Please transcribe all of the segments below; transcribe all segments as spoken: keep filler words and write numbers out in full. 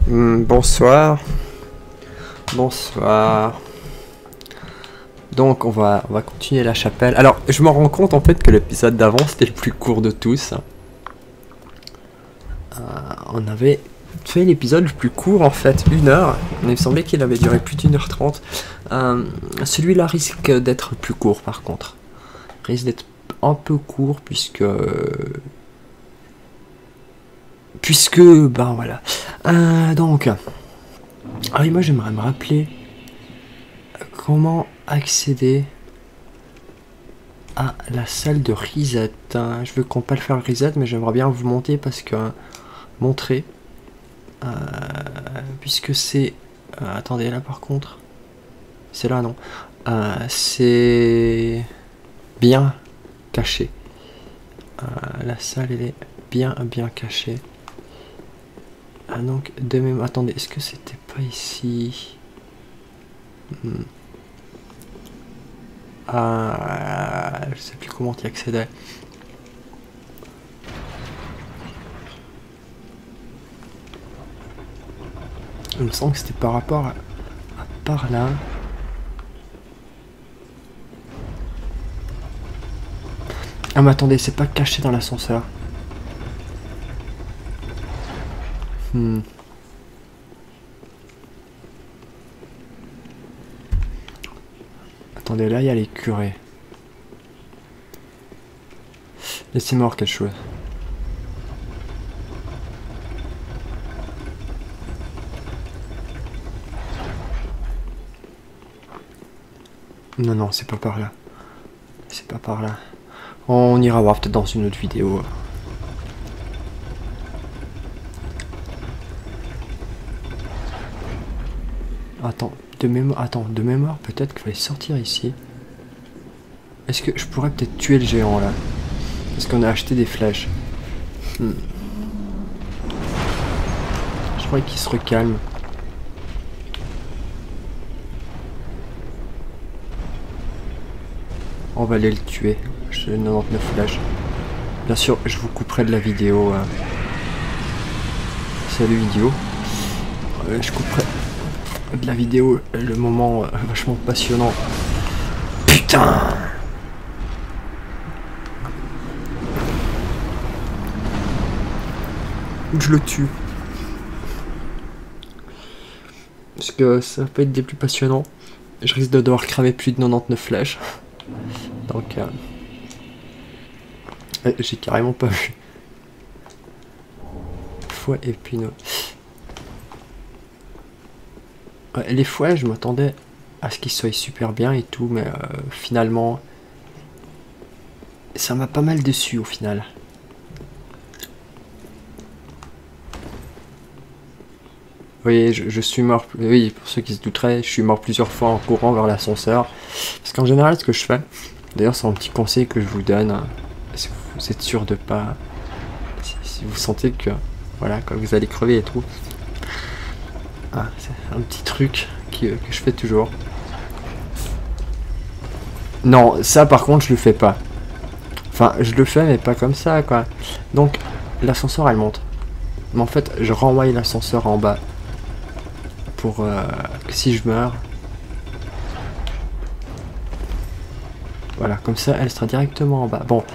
Hmm, bonsoir. Bonsoir. Donc on va, on va continuer la chapelle. Alors je me rends compte en fait que l'épisode d'avant c'était le plus court de tous. Euh, on avait fait l'épisode le plus court en fait, une heure. Il me semblait qu'il avait duré plus d'une heure trente. Euh, Celui-là risque d'être plus court par contre. Il risque d'être un peu court puisque... Puisque... Ben voilà. Euh, donc... Ah oui, moi j'aimerais me rappeler comment accéder à la salle de reset. Je veux qu'on pas le faire le reset, mais j'aimerais bien vous monter parce que montrer euh, puisque c'est euh, attendez là par contre c'est là non euh, c'est bien caché. Euh, la salle elle est bien bien cachée. Ah, donc de même attendez, est-ce que c'était pas ici? hmm. Ah, je sais plus comment y accéder. Il me semble que c'était par rapport à, à par là. Ah mais attendez, c'est pas caché dans l'ascenseur. Hmm. Attendez, là il y a les curés. Laissez-moi voir quelque chose. Non, non, c'est pas par là. C'est pas par là. On ira voir peut-être dans une autre vidéo. Attends, de mémoire, attends, de mémoire, peut-être qu'il fallait sortir ici. Est-ce que je pourrais peut-être tuer le géant là? Parce qu'on a acheté des flèches. Hmm. Je crois qu'il se recalme. On va aller le tuer. J'ai quatre-vingt-dix-neuf flèches. Bien sûr, je vous couperai de la vidéo. Hein. Salut vidéo. Euh, je couperai de la vidéo le moment euh, vachement passionnant. Putain! Je le tue. Parce que ça va pas être des plus passionnants. Je risque de devoir cramer plus de quatre-vingt-dix-neuf flèches. Donc... Euh... J'ai carrément pas vu. Fouet épineux. Ouais, les fouets, je m'attendais à ce qu'ils soient super bien et tout, mais euh, finalement... Ça m'a pas mal déçu au final. Oui, je, je suis mort, oui, pour ceux qui se douteraient, je suis mort plusieurs fois en courant vers l'ascenseur. Parce qu'en général, ce que je fais, d'ailleurs c'est un petit conseil que je vous donne, si vous êtes sûr de pas... Si, si vous sentez que, voilà, quand vous allez crever et tout. Ah, c'est un petit truc qui, que je fais toujours. Non, ça par contre je le fais pas. Enfin, je le fais mais pas comme ça, quoi. Donc, l'ascenseur elle monte. Mais en fait, je renvoie l'ascenseur en bas. Pour euh, que si je meurs, voilà, comme ça elle sera directement en bas. Bon,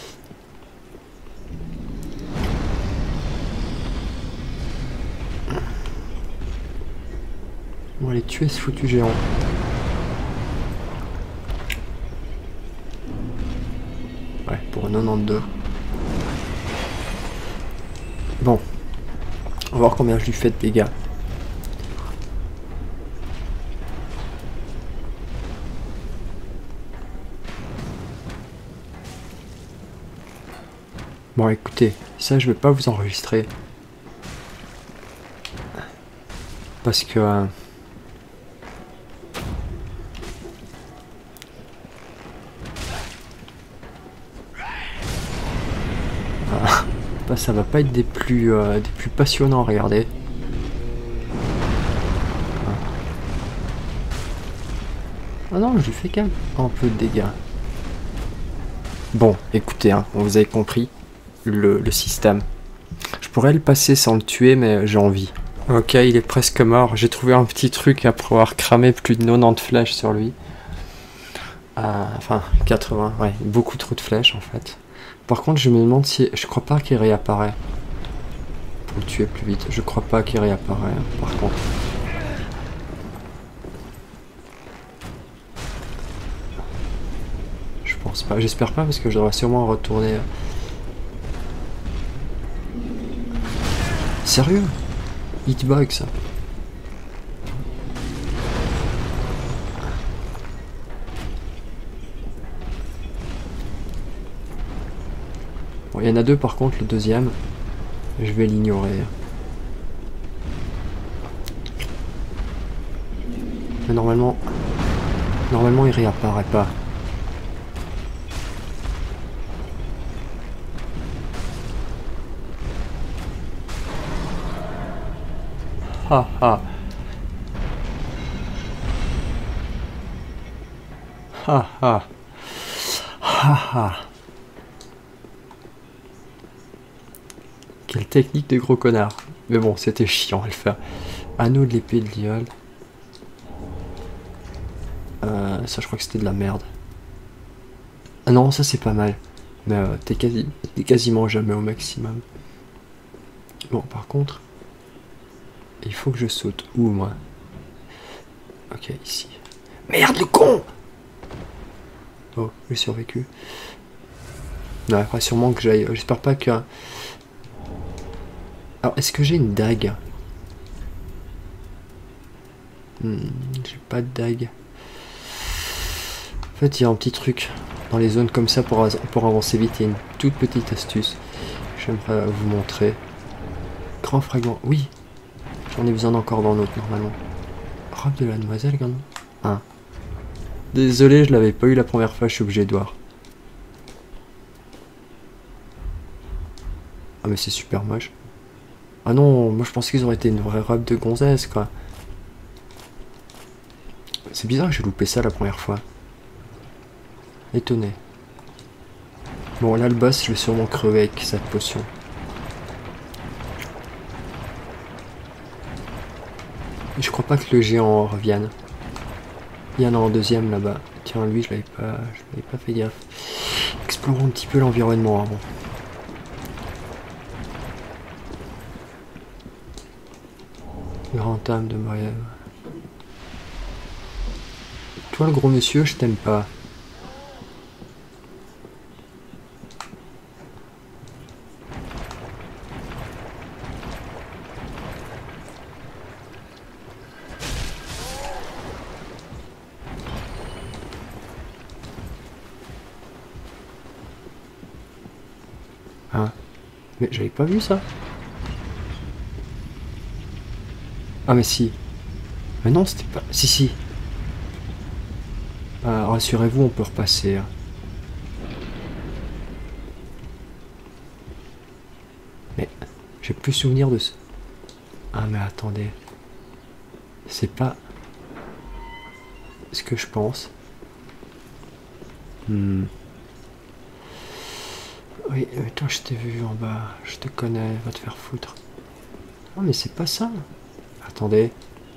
on va aller tuer ce foutu géant. Ouais, pour quatre-vingt-douze. Bon, on va voir combien je lui fais de dégâts. Bon écoutez, ça je vais pas vous enregistrer. Parce que... Euh, ah, bah, ça va pas être des plus, euh, des plus passionnants, regardez. Ah non, je lui fais quand même un peu de dégâts. Bon, écoutez, hein, vous avez compris le, le système. Je pourrais le passer sans le tuer, mais j'ai envie. Ok, il est presque mort. J'ai trouvé un petit truc après avoir cramé plus de quatre-vingt-dix flèches sur lui. Euh, enfin, quatre-vingts, ouais, beaucoup trop de flèches en fait. Par contre, je me demande si... Je crois pas qu'il réapparaît. Pour le tuer plus vite. Je crois pas qu'il réapparaît, par contre. Je pense pas. J'espère pas parce que je devrais sûrement retourner... Sérieux? Hitbug ça. Bon, il y en a deux par contre, le deuxième, je vais l'ignorer. Mais normalement, normalement il réapparaît pas. Ha ha. Ha ha. Ha ha. Quelle technique de gros connard. Mais bon, c'était chiant à le faire. Anneau de l'épée de Liol. Euh, ça, je crois que c'était de la merde. Ah non, ça c'est pas mal. Mais euh, t'es quasi, t'es quasiment jamais au maximum. Bon, par contre, il faut que je saute. Où, moi? Ok, ici. Merde, le con! Oh, j'ai survécu. Non, après, sûrement que j'aille... J'espère pas que... Alors, est-ce que j'ai une dague? hmm, J'ai pas de dague. En fait, il y a un petit truc dans les zones comme ça pour, pour avancer vite. Il y a une toute petite astuce. J'aimerais vous montrer. Grand fragment. Oui! J'en ai besoin encore dans l'autre, normalement. Robe de la demoiselle, quand même. Ah. Désolé, je l'avais pas eu la première fois, je suis obligé de voir. Ah, mais c'est super moche. Ah non, moi je pensais qu'ils auraient été une vraie robe de gonzesse, quoi. C'est bizarre que j'ai loupé ça la première fois. Étonné. Bon, là, le boss, je vais sûrement crever avec cette potion. Je crois pas que le géant revienne. Il y en a un deuxième là-bas. Tiens, lui, je l'avais pas, je l'avais pas fait gaffe. Explorons un petit peu l'environnement avant. Grand âme de Maria. Toi, le gros monsieur, je t'aime pas. Hein? Mais j'avais pas vu ça. Ah mais si. Mais non, c'était pas... Si, si. Euh, rassurez-vous, on peut repasser. Hein. Mais j'ai plus souvenir de ce... Ah mais attendez. C'est pas... ce que je pense. Hmm. Oui, mais toi je t'ai vu en bas. Je te connais, va te faire foutre. Ah mais c'est pas ça. Attendez.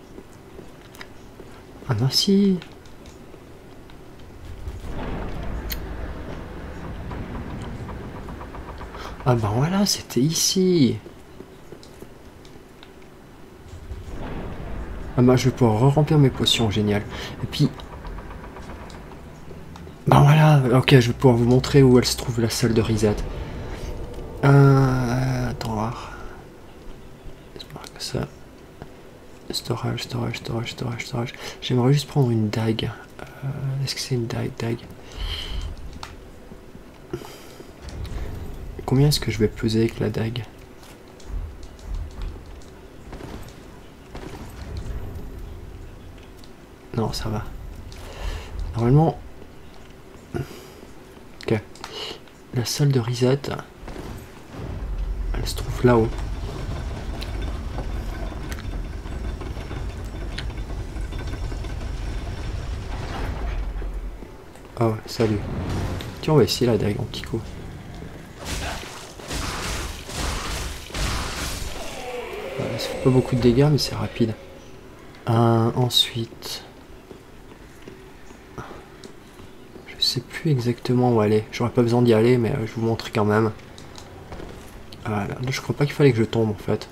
Ah non si. Ah ben voilà, c'était ici. Ah bah je vais pouvoir re-remplir mes potions, génial. Et puis... Ben voilà, ok, je vais pouvoir vous montrer où elle se trouve, la salle de reset. Euh... Attends voir. J'espère que ça... Storage, storage, storage, storage, storage. J'aimerais juste prendre une dague. Euh, Est-ce que c'est une dague, dague? Combien est-ce que je vais peser avec la dague? Non, ça va. Normalement... Ok. La salle de reset... Elle se trouve là-haut. Oh, salut. Tiens, on va essayer la dague en petit coup. ça fait pas beaucoup de dégâts, mais c'est rapide. Euh, ensuite... Je sais plus exactement où aller. J'aurais pas besoin d'y aller, mais euh, je vous montre quand même. Voilà. Là, je crois pas qu'il fallait que je tombe, en fait.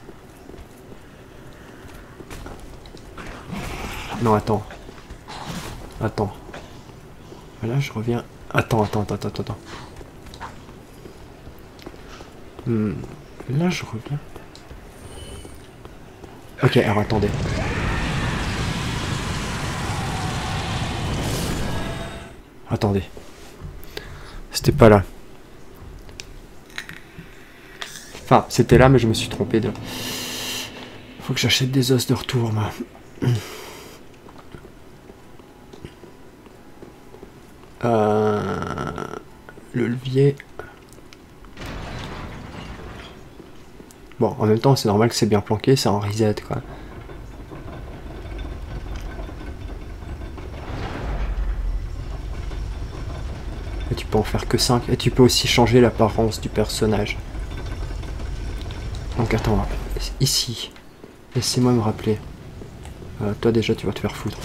Non, attends. Attends. Voilà, je reviens... Attends, attends, attends, attends, attends. Hmm. Là, je reviens... Ok, alors attendez. Attendez. C'était pas là. Enfin, c'était là, mais je me suis trompé de... Faut que j'achète des os de retour, moi. Euh... Le levier... Bon, en même temps, c'est normal que c'est bien planqué, c'est en reset, quoi. Et tu peux en faire que cinq. Et tu peux aussi changer l'apparence du personnage. Donc attends, ici. Laissez-moi me rappeler. Euh, toi déjà, tu vas te faire foutre.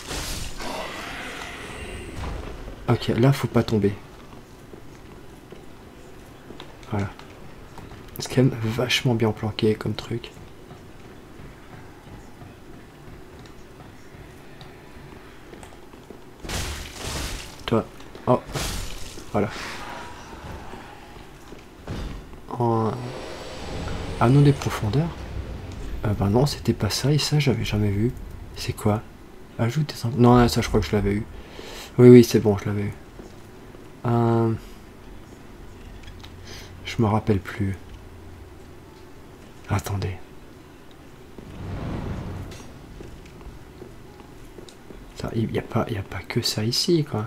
Ok, là, faut pas tomber. Voilà. C'est quand même vachement bien planqué comme truc. Toi. Oh. Voilà. En... Anneau des profondeurs. Euh, bah non, c'était pas ça, et ça, j'avais jamais vu. C'est quoi? Ajoute des... Non, ça, je crois que je l'avais eu. Oui, oui, c'est bon, je l'avais eu. Euh... Je me rappelle plus. Attendez. Il n'y a pas, il y a pas que ça ici, quoi.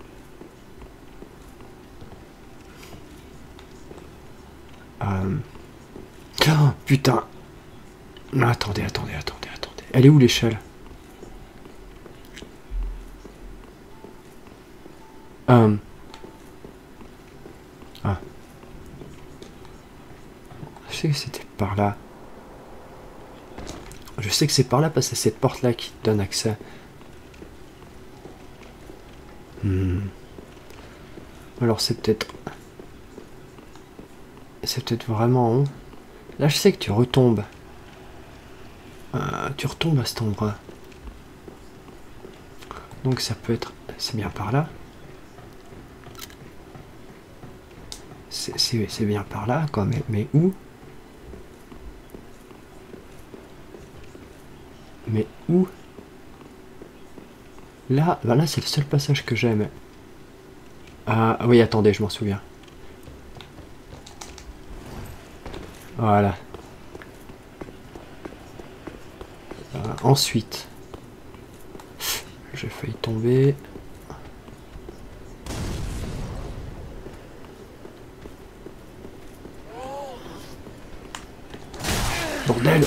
Euh... Oh, putain. Attendez, attendez, attendez, attendez. Elle est où l'échelle? euh... Ah. Je sais que c'était par là. Je sais que c'est par là parce que c'est cette porte-là qui te donne accès. Hmm. Alors c'est peut-être... C'est peut-être vraiment en haut. Là je sais que tu retombes. Euh, tu retombes à cet endroit. Donc ça peut être... C'est bien par là. C'est bien par là, quoi. Mais, mais où? Mais où? Là, bah là c'est le seul passage que j'aime. Ah oui, attendez, je m'en souviens. Voilà. Euh, ensuite, j'ai failli tomber. Bordel!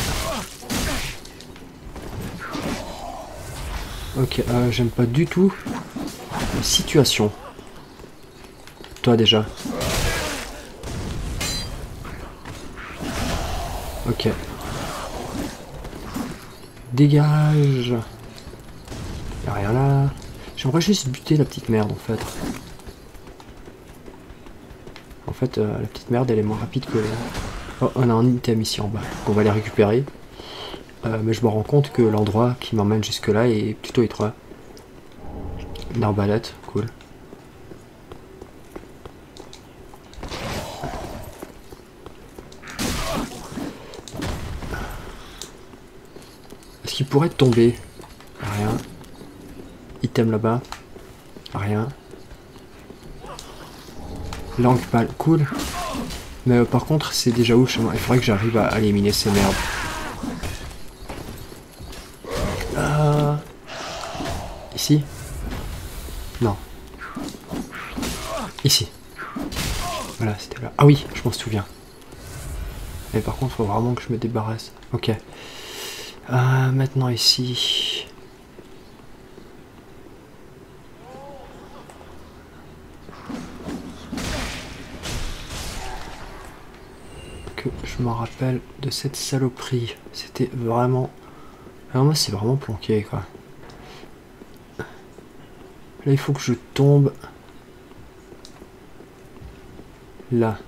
Ok, euh, j'aime pas du tout la situation. Toi déjà. Ok. Dégage. Y'a rien là. J'aimerais juste buter la petite merde en fait. En fait, euh, la petite merde elle est moins rapide que... Oh, on a un item ici en bas. Donc on va les récupérer. Euh, mais je me rends compte que l'endroit qui m'emmène jusque là est plutôt étroit. Une arbalète, cool. Est-ce qu'il pourrait tomber? Rien. Item là-bas. Rien. Langue pâle, cool. Mais euh, par contre, c'est déjà où chez moi? Il faudrait que j'arrive à éliminer ces merdes. Euh... Ici? Non. Ici. Voilà, c'était là. Ah oui, je m'en souviens. Mais par contre, il faut vraiment que je me débarrasse. Ok. Euh, maintenant ici. Que je je m'en rappelle de cette saloperie. C'était vraiment... Alors moi c'est vraiment planqué quoi. Là il faut que je tombe... Là.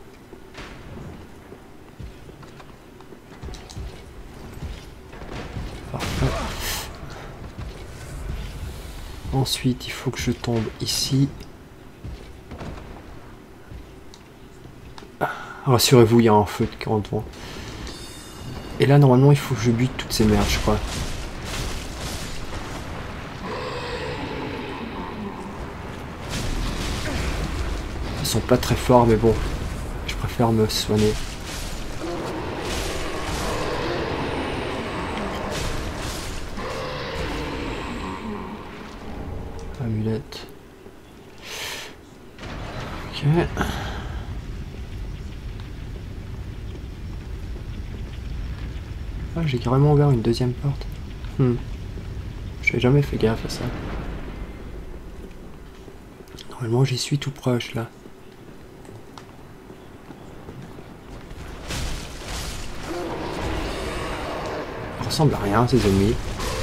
Parfait. Ensuite il faut que je tombe ici. Rassurez-vous, il y a un feu de camp devant. Et là, normalement, il faut que je bute toutes ces merdes, je crois. Ils sont pas très forts, mais bon. Je préfère me soigner. Amulette. Ok. Ah, j'ai carrément ouvert une deuxième porte. Hmm. J'avais jamais fait gaffe à ça. Normalement, j'y suis tout proche, là. Ça ressemble à rien, ces ennemis.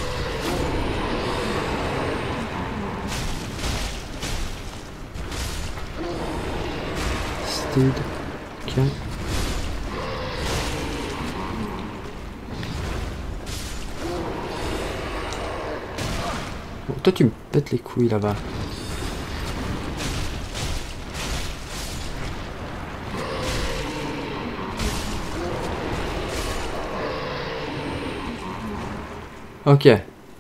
Steed. Ok. Bon, toi, tu me pètes les couilles, là-bas. Ok.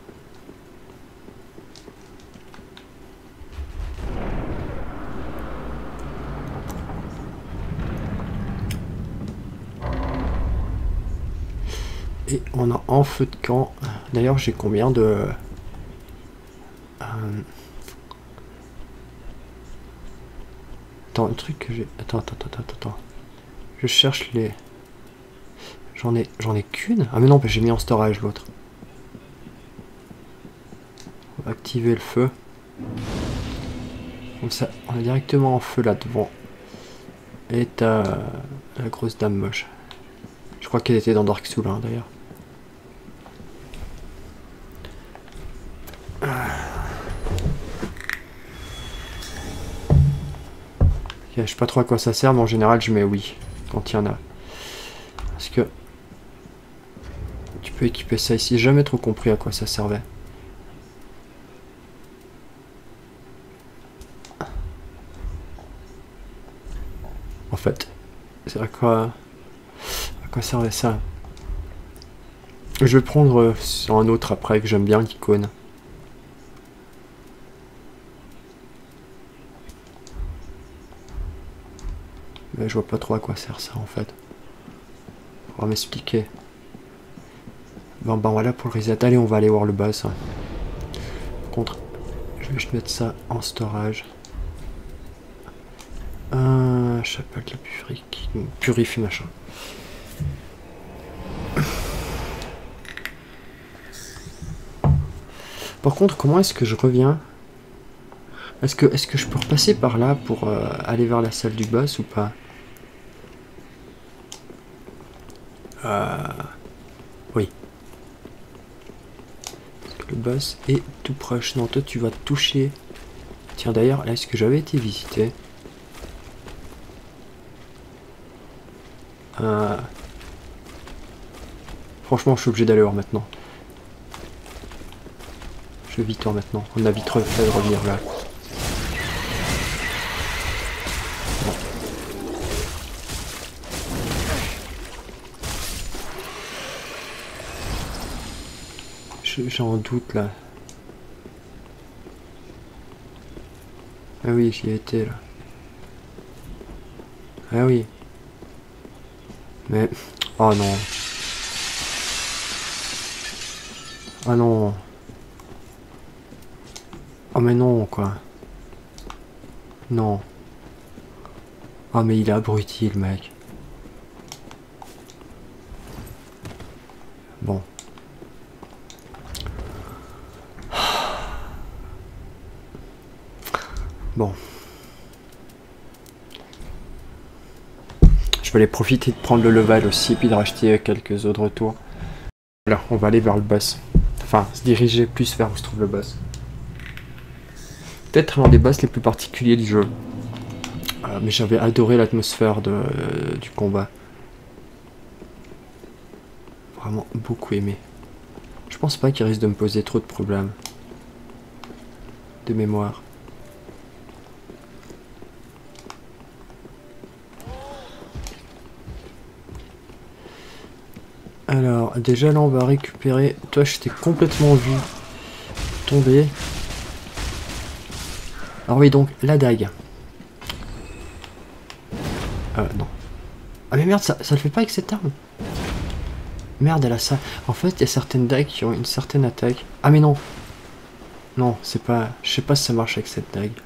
Et on a en feu de camp. D'ailleurs, j'ai combien de... Euh... Attends, un truc que j'ai... Attends, attends, attends, attends, attends. Je cherche les... J'en ai... J'en ai qu'une. Ah mais non, j'ai mis en storage l'autre. On va activer le feu. Comme ça, on est directement en feu là devant. Et t'as la grosse dame moche. Je crois qu'elle était dans Dark Souls hein, d'ailleurs. Je sais pas trop à quoi ça sert, mais en général je mets oui quand il y en a. Parce que tu peux équiper ça ici. J'ai jamais trop compris à quoi ça servait. En fait, c'est à quoi à quoi servait ça? Je vais prendre sur un autre après que j'aime bien l'icône. Mais je vois pas trop à quoi sert ça en fait. Faudra m'expliquer. Bon ben voilà pour le reset. Allez, on va aller voir le boss. Par contre, je vais juste mettre ça en storage. Euh, chapelle de la purifie, purifie machin. Par contre, comment est-ce que je reviens? Est-ce que, est-ce que je peux repasser par là pour euh, aller vers la salle du boss ou pas? Euh... Oui. Parce que le boss est tout proche. Non, toi tu vas te toucher. Tiens d'ailleurs, là, est-ce que j'avais été visité? euh... Franchement, je suis obligé d'aller voir maintenant. Je vais vite voir maintenant. On a vite refait de revenir là. J'en doute là. Ah oui, j'y ai été là. Ah oui. Mais... Oh non. Ah non. Oh mais non quoi. Non. Oh mais il est abruti le mec. Bon. Bon. Je peux aller profiter de prendre le level aussi, et puis de racheter quelques autres retours. Voilà, on va aller vers le boss. Enfin, se diriger plus vers où se trouve le boss. Peut-être l'un des boss les plus particuliers du jeu. Euh, mais j'avais adoré l'atmosphère de, euh, du combat. Vraiment beaucoup aimé. Je pense pas qu'il risque de me poser trop de problèmes. De mémoire. Alors, déjà là on va récupérer... Toi je t'ai complètement vu tomber. Alors oui, donc la dague. Euh, non. Ah mais merde, ça, ça le fait pas avec cette arme. Merde, elle a ça. En fait, il y a certaines dagues qui ont une certaine attaque. Ah mais non. Non, c'est pas... Je sais pas si ça marche avec cette dague.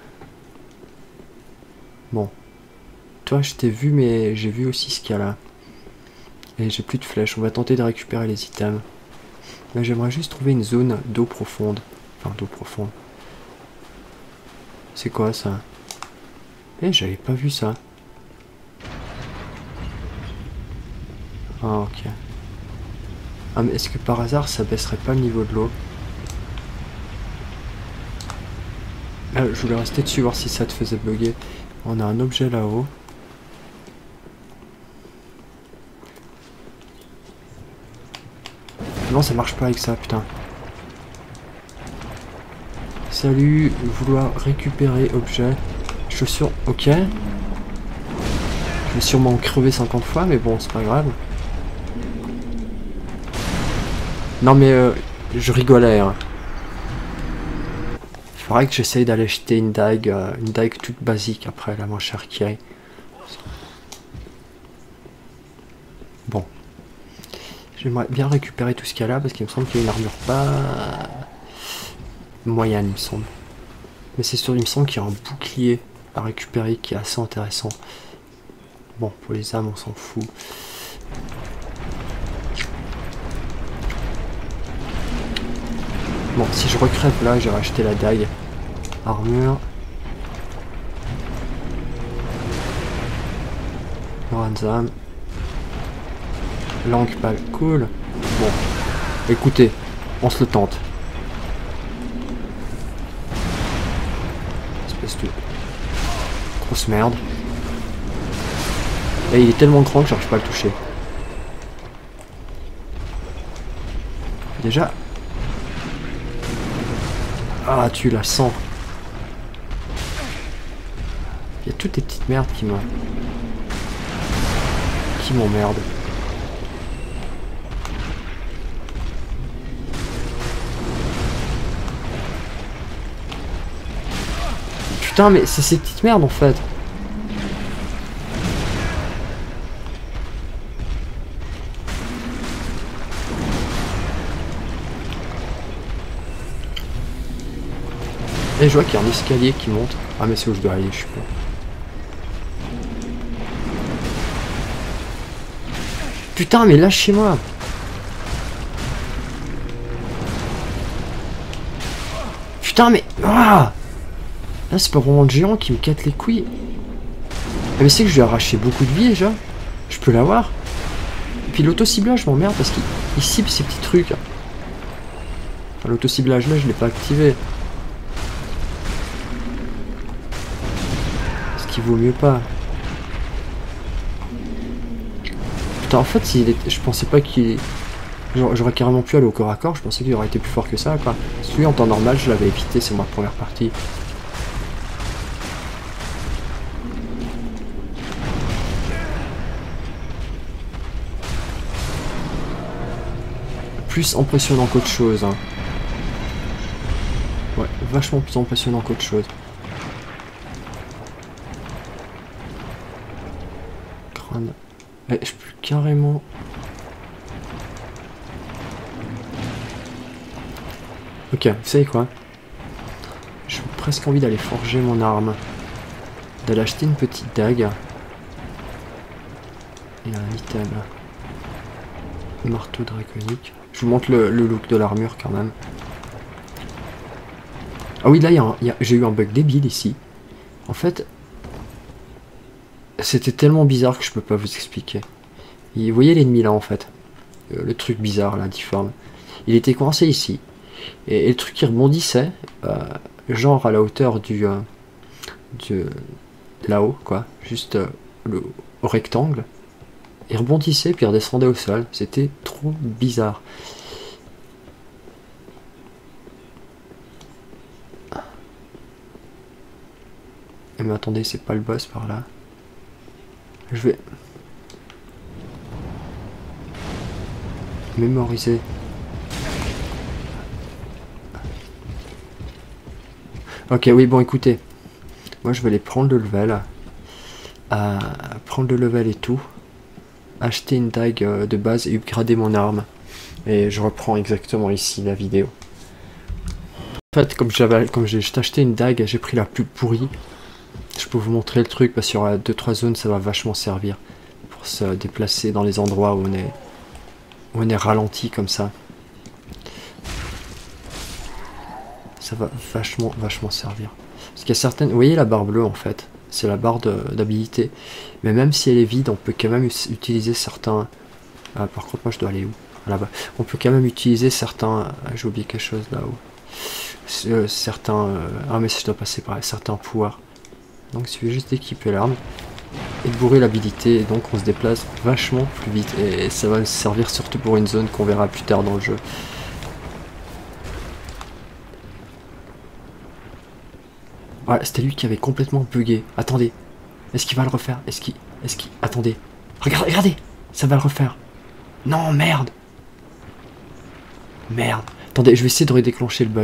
Bon. Toi, je t'ai vu, mais j'ai vu aussi ce qu'il y a là. Et j'ai plus de flèches. On va tenter de récupérer les items. Mais j'aimerais juste trouver une zone d'eau profonde. Enfin, d'eau profonde. C'est quoi ça? Eh, j'avais pas vu ça. Ah, ok. Ah, mais est-ce que par hasard ça baisserait pas le niveau de l'eau? Ah, je voulais rester dessus, voir si ça te faisait bugger. On a un objet là-haut. Non, ça marche pas avec ça, putain. Salut, vouloir récupérer objet. Chaussures, ok. Je vais sûrement crever cinquante fois, mais bon, c'est pas grave. Non mais euh, je rigolais. Hein. Il faudrait que j'essaye d'aller acheter une dague, euh, une dague toute basique après, la moins chère qui est. Bon. J'aimerais bien récupérer tout ce qu'il y a là, parce qu'il me semble qu'il y a une armure pas... moyenne, il me semble. Mais c'est sûr, il me semble qu'il y a un bouclier à récupérer qui est assez intéressant. Bon, pour les âmes, on s'en fout. Bon, si je recrève là, j'ai racheté la dague. Armure. Ranzam. Langue pâle, cool. Bon, écoutez, on se le tente. Espèce de grosse merde. Et il est tellement grand que j'arrive pas à le toucher. Déjà. Ah, tu la sens. Il y a toutes les petites merdes qui me... qui m'emmerdent. Putain, mais c'est ces petites merdes en fait. Et je vois qu'il y a un escalier qui monte. Ah mais c'est où je dois aller, je suis pas. Putain, mais lâchez-moi. Putain, mais... Ah, là, c'est pas vraiment le géant qui me casse les couilles. Ah, mais c'est que je lui ai arraché beaucoup de vie déjà. Je peux l'avoir. Et puis l'auto-ciblage m'emmerde parce qu'il cible ces petits trucs. Enfin, l'auto-ciblage là, je l'ai pas activé. Ce qui vaut mieux pas. Putain, en fait, s'il est... je pensais pas qu'il... J'aurais carrément pu aller au corps à corps, je pensais qu'il aurait été plus fort que ça, quoi. Celui en temps normal, je l'avais évité, c'est ma première partie. Plus impressionnant qu'autre chose, hein. Ouais, vachement plus impressionnant qu'autre chose. Crâne. Ouais, je peux carrément... Ok, vous savez quoi? J'ai presque envie d'aller forger mon arme. D'aller acheter une petite dague. Et un item. Marteau draconique. Je vous montre le, le look de l'armure quand même. Ah oui, là, j'ai eu un bug débile ici. En fait, C'était tellement bizarre que je peux pas vous expliquer. Et vous voyez l'ennemi là en fait. Euh, le truc bizarre là, difforme. Il était coincé ici. Et, et le truc qui rebondissait, euh, genre à la hauteur du... Euh, du là-haut quoi. Juste euh, le, au rectangle. Il rebondissait puis il redescendait au sol. C'était trop bizarre. Mais attendez, c'est pas le boss par là. Je vais mémoriser. Ok, oui, bon, écoutez. Moi, je vais aller prendre le level. Euh, prendre le level et tout. Acheter une dague euh, de base et upgrader mon arme. Et je reprends exactement ici la vidéo. En fait, comme j'avais, comme j'ai acheté une dague, j'ai pris la plus pourrie. Je peux vous montrer le truc parce qu'il y aura deux trois zones, ça va vachement servir pour se déplacer dans les endroits où on est, où on est ralenti comme ça. Ça va vachement, vachement servir. Parce qu'il y a certaines... Vous voyez la barre bleue en fait, c'est la barre d'habilité. Mais même si elle est vide, on peut quand même utiliser certains... Ah, par contre, moi je dois aller où? Là-bas. On peut quand même utiliser certains... Ah, j'ai oublié quelque chose là-haut. Euh, certains... Euh... Ah mais si je dois passer par là, certains pouvoirs. Donc il suffit juste d'équiper l'arme et de bourrer l'habilité, et donc on se déplace vachement plus vite, et ça va servir surtout pour une zone qu'on verra plus tard dans le jeu. Voilà, c'était lui qui avait complètement bugué. Attendez, est-ce qu'il va le refaire? Est-ce qu'il... Est-ce qu'il... Attendez, regardez, regardez, ça va le refaire. Non, merde. Merde. Attendez, je vais essayer de redéclencher le bug.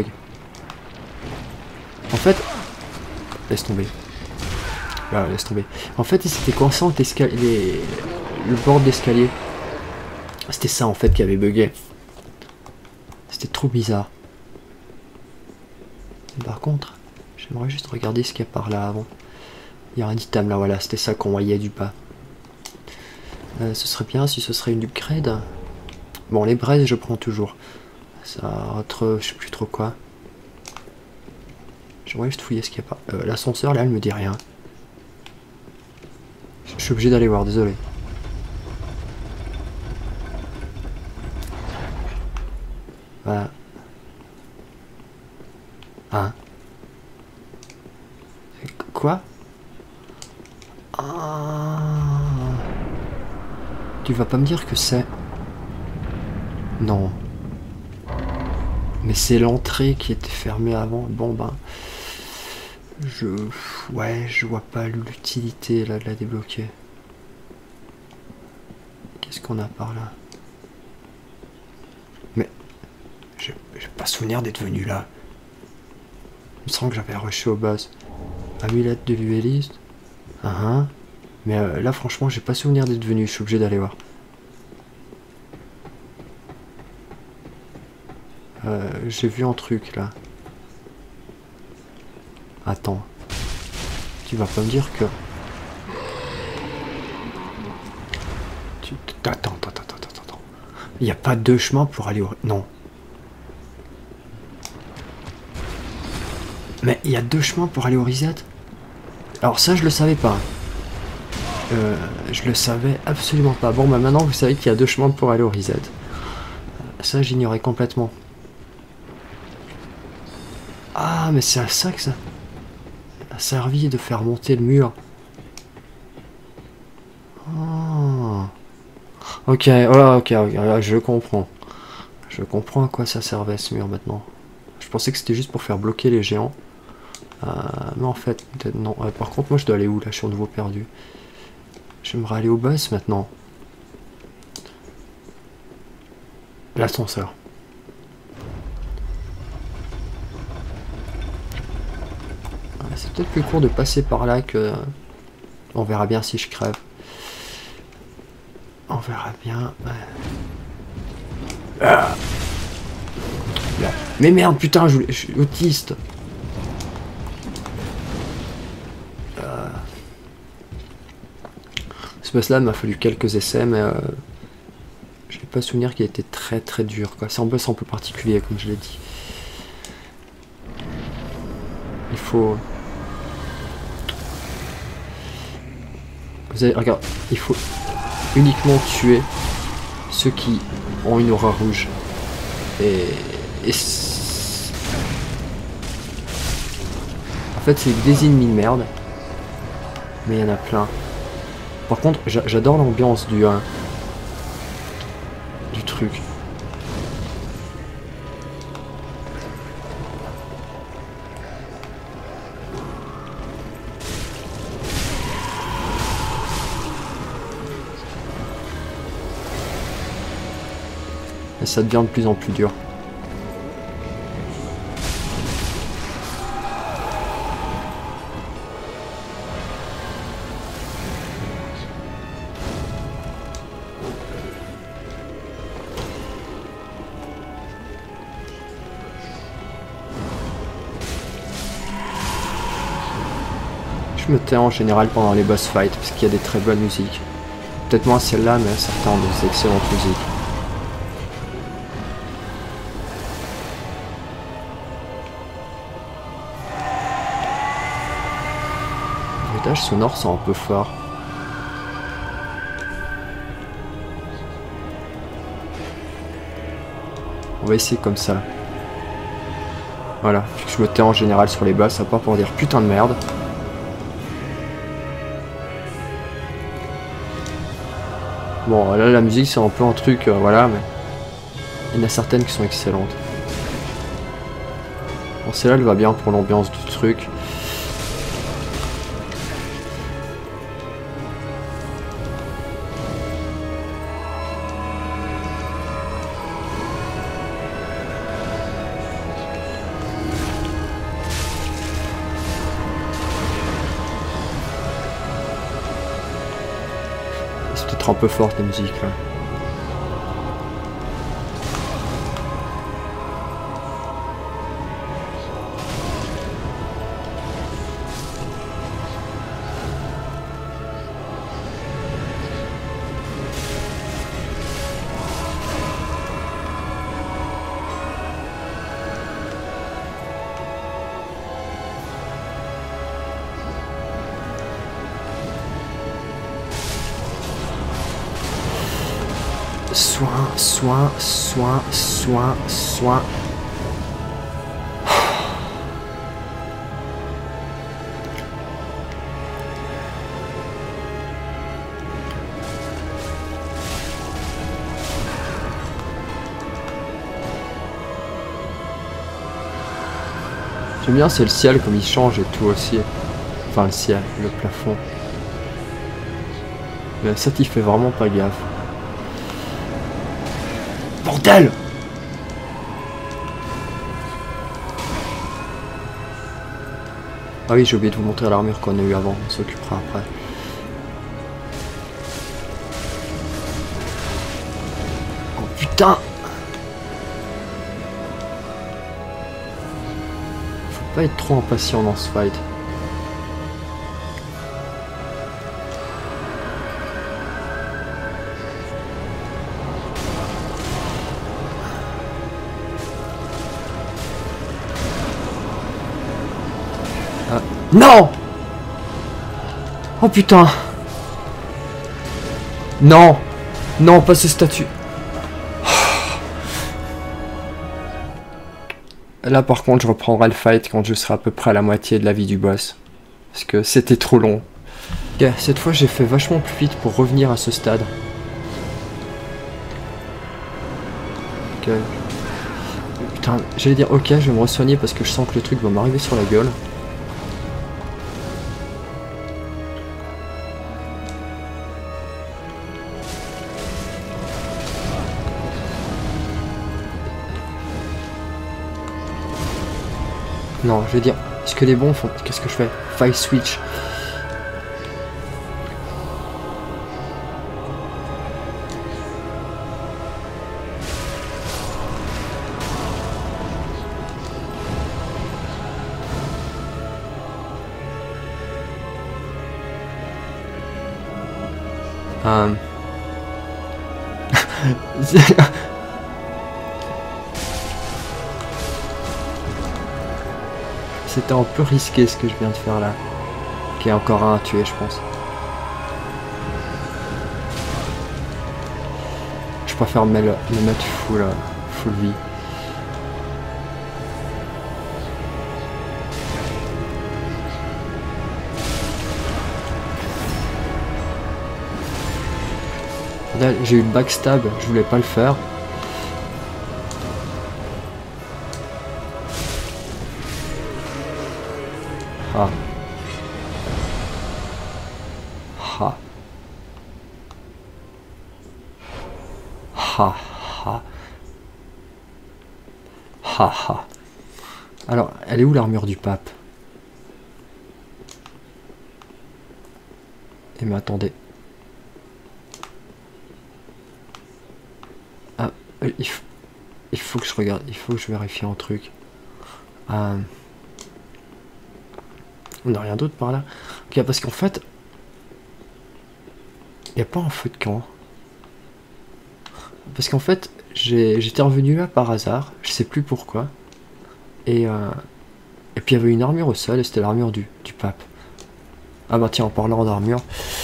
En fait... Laisse tomber. Là, laisse tomber. En fait, il s'était coincé entre les... le bord d'escalier. C'était ça, en fait, qui avait bugué. C'était trop bizarre. Par contre, j'aimerais juste regarder ce qu'il y a par là avant. Il y a un item là, voilà, c'était ça qu'on voyait du bas. Euh, ce serait bien si ce serait une upgrade. Bon, les braises, je prends toujours. Ça autre, je sais plus trop quoi. J'aimerais juste fouiller ce qu'il y a pas. Euh, L'ascenseur, là, elle me dit rien. Je suis obligé d'aller voir, désolé. Voilà. Hein? Quoi? Ah. Tu vas pas me dire que c'est... Non. Mais c'est l'entrée qui était fermée avant. Bon ben... Je... Ouais, je vois pas l'utilité là de la débloquer. Qu'est-ce qu'on a par là? Mais... J'ai pas souvenir d'être venu là. Il me semble que j'avais rushé au boss. Amulette de dueliste. Uh -huh. Mais euh, là franchement j'ai pas souvenir d'être venu, je suis obligé d'aller voir. Euh, j'ai vu un truc là. Attends. Tu vas pas me dire que... Tu... Attends, attends, attends, attends, attends. Il n'y a pas deux chemins pour aller au... Non. Mais il y a deux chemins pour aller au reset? Alors ça je le savais pas. Euh, je le savais absolument pas. Bon bah maintenant vous savez qu'il y a deux chemins pour aller au reset. Ça j'ignorais complètement. Ah mais c'est à ça que ça a servi de faire monter le mur. Oh. Ok, oh, ok, ok, je comprends. Je comprends à quoi ça servait ce mur maintenant. Je pensais que c'était juste pour faire bloquer les géants. Euh, mais en fait, peut-être non. Euh, par contre, moi je dois aller où là? Je suis de nouveau perdu. J'aimerais aller au boss maintenant. L'ascenseur. C'est peut-être plus court de passer par là que... On verra bien si je crève. On verra bien. Ah. Mais merde, putain, je, je suis autiste. Euh... Ce boss-là m'a fallu quelques essais, mais... Euh... Je n'ai pas souvenir qu'il était très très dur, quoi. C'est un boss un peu particulier, comme je l'ai dit. Il faut... Vous avez, regarde, il faut uniquement tuer ceux qui ont une aura rouge. Et... et en fait, c'est des ennemis de merde. Mais il y en a plein. Par contre, j'adore l'ambiance du... Hein, du truc. Et ça devient de plus en plus dur. Je me tais en général pendant les boss fights parce qu'il y a des très bonnes musiques. Peut-être moins celle-là, mais certains ont des excellentes musiques. Les bruitages sonores sont un peu forts. On va essayer comme ça. Voilà, je me tais en général sur les boss, à part pour dire putain de merde. Bon, là, la musique, c'est un peu un truc, euh, voilà, mais... il y en a certaines qui sont excellentes. Bon, celle-là, elle va bien pour l'ambiance du truc. C'est peut-être un peu forte, la musique, là. Soin, soin, soin, soin, soin. J'aime bien, c'est le ciel comme il change et tout aussi. Enfin le ciel, le plafond. Mais ça t'y fait vraiment pas gaffe. Bordel! Ah oui, j'ai oublié de vous montrer l'armure qu'on a eu avant, on s'occupera après. Oh putain! Faut pas être trop impatient dans ce fight. Non! Oh putain! Non! Non, pas ce statut! Là par contre je reprendrai le fight quand je serai à peu près à la moitié de la vie du boss. Parce que c'était trop long. Ok, cette fois j'ai fait vachement plus vite pour revenir à ce stade. Ok. Putain, j'allais dire ok, je vais me re-soigner parce que je sens que le truc va m'arriver sur la gueule. Non, je vais dire, est-ce que les bons font... Qu'est-ce que je fais? Fight switch. Euh... C'était un peu risqué ce que je viens de faire là. Ok, encore un à tuer, je pense. préfère me, me mettre full, full vie. Là, j'ai eu le backstab, je voulais pas le faire. Ah. Ah. Ha ha. Ha ha. Alors, elle est où l'armure du pape? Eh mais attendez. Ah, il faut, il faut que je regarde, il faut que je vérifie un truc. Euh, on n'a rien d'autre par là. Ok, parce qu'en fait, il n'y a pas un feu de camp. Parce qu'en fait, j'étais revenu là par hasard, je sais plus pourquoi. Et, euh, et puis il y avait une armure au sol, et c'était l'armure du, du pape. Ah bah tiens, en parlant d'armure.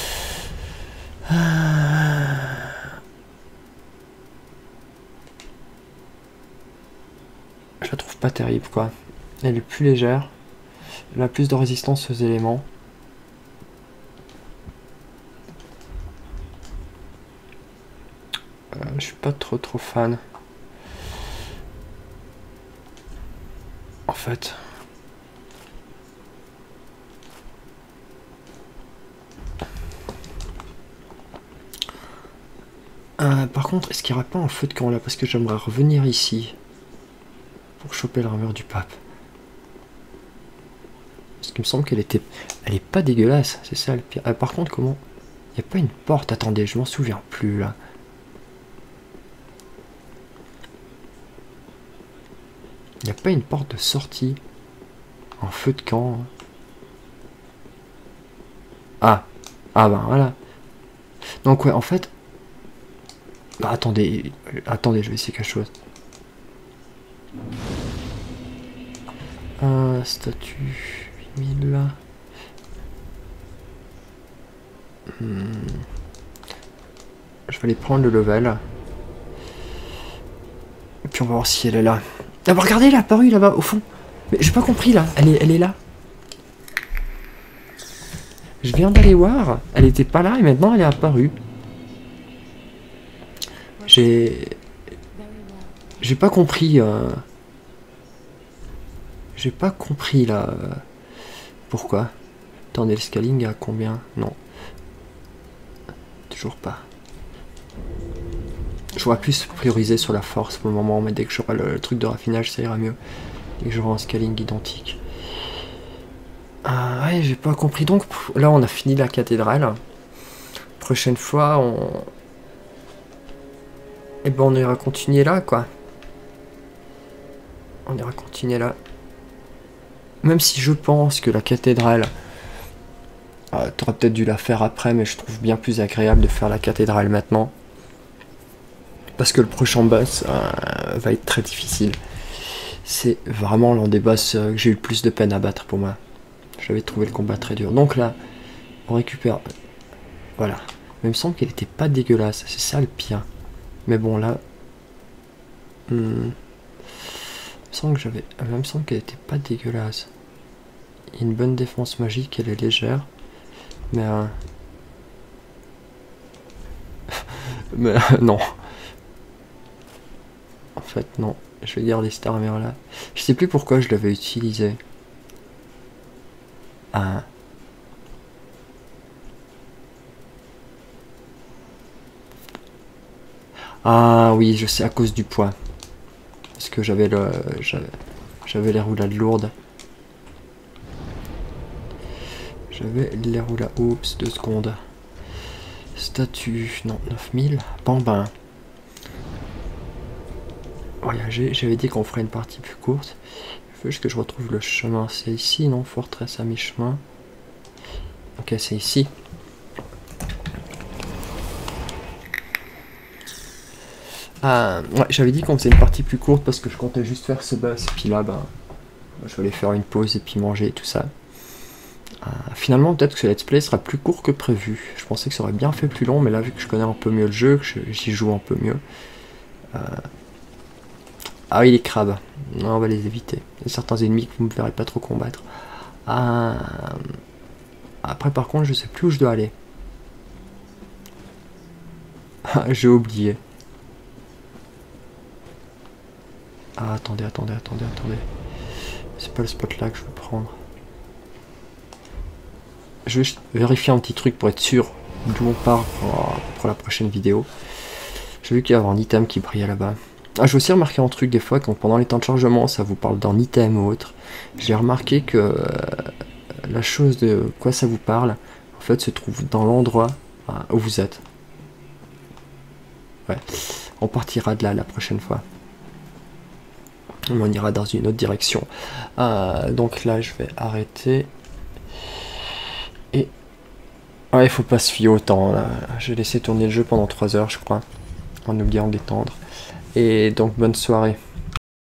Euh... Je la trouve pas terrible quoi. Elle est plus légère. Elle a plus de résistance aux éléments. Euh, je suis pas trop trop fan. En fait. Euh, par contre, est-ce qu'il n'y aurait pas un feu de camp là? Parce que j'aimerais revenir ici. Pour choper l'armure du pape. Parce qu'il me semble qu'elle était... Elle est pas dégueulasse, c'est ça le pire. Ah, par contre, comment... Il n'y a pas une porte, attendez, je m'en souviens plus là. Il n'y a pas une porte de sortie. En feu de camp. Ah. Ah ben voilà. Donc ouais, en fait... Bah attendez, attendez, je vais essayer quelque chose. Un statut huit mille là. Hmm. Je vais aller prendre le level. Et puis on va voir si elle est là. Ah bah regardez, elle est apparue là-bas au fond. Mais j'ai pas compris là, elle est, elle est là. Je viens d'aller voir, elle était pas là et maintenant elle est apparue. J'ai... J'ai pas compris... Euh... J'ai pas compris là... Euh... Pourquoi? Attendez, le scaling à combien? Non. Toujours pas. J'aurais plus prioriser sur la force pour le moment, mais dès que j'aurai le, le truc de raffinage, ça ira mieux. Dès que j'aurai un scaling identique. Ah ouais, j'ai pas compris. Donc là, on a fini la cathédrale. Prochaine fois, on... Et eh ben on ira continuer là, quoi. On ira continuer là. Même si je pense que la cathédrale... Euh, t'aurais peut-être dû la faire après, mais je trouve bien plus agréable de faire la cathédrale maintenant. Parce que le prochain boss euh, va être très difficile. C'est vraiment l'un des boss euh, que j'ai eu le plus de peine à battre pour moi. J'avais trouvé le combat très dur. Donc là, on récupère... Voilà. Mais il me semble qu'elle était pas dégueulasse. C'est ça le pire. Mais bon là... Hmm, il me semble que j'avais... Il me semble qu'elle était pas dégueulasse. Il y a une bonne défense magique, elle est légère. Mais... Euh... Mais euh, non. En fait non. Je vais garder cette armure là. Je sais plus pourquoi je l'avais utilisée. Ah. Ah oui, je sais, à cause du poids. Parce que j'avais le... J'avais les roulades lourdes. J'avais les roulades... Oups, deux secondes. Statut... Non, neuf mille. Bambin. Voyager, j'avais dit qu'on ferait une partie plus courte. Il faut juste que je retrouve le chemin. C'est ici, non? Forteresse à mi-chemin. Ok, c'est ici. Ah, ouais, j'avais dit qu'on faisait une partie plus courte parce que je comptais juste faire ce boss. Et puis là, ben, je vais aller faire une pause et puis manger et tout ça. Euh, finalement, peut-être que ce let's play sera plus court que prévu. Je pensais que ça aurait bien fait plus long, mais là, vu que je connais un peu mieux le jeu, que j'y joue un peu mieux... Euh... Ah oui, les crabes. Non, on va les éviter. Il y a certains ennemis que vous ne me verrez pas trop combattre. Euh... Après, par contre, je sais plus où je dois aller. J'ai oublié. Ah, attendez, attendez, attendez, attendez. C'est pas le spot là que je veux prendre. Je vais vérifier un petit truc pour être sûr d'où on part pour, pour la prochaine vidéo. J'ai vu qu'il y avait un item qui brillait là-bas. Ah, j'ai aussi remarqué un truc des fois, quand pendant les temps de chargement, ça vous parle d'un item ou autre. J'ai remarqué que euh, la chose de quoi ça vous parle, en fait, se trouve dans l'endroit où vous êtes. Ouais, on partira de là la prochaine fois. On ira dans une autre direction. Euh, donc là, je vais arrêter. Et... Ouais, il faut pas se fier au temps, là. J'ai laissé tourner le jeu pendant trois heures, je crois, en oubliant d'étendre. Et donc, bonne soirée.